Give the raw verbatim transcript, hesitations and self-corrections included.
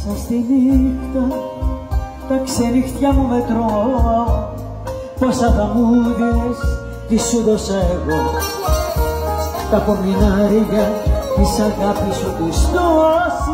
Μέσα στη νύχτα τα ξενυχτιά μου μετρώ, πόσα θα μου δίνες τι σου δώσα εγώ. Τα πομινάρια της αγάπης σου τους δώσα.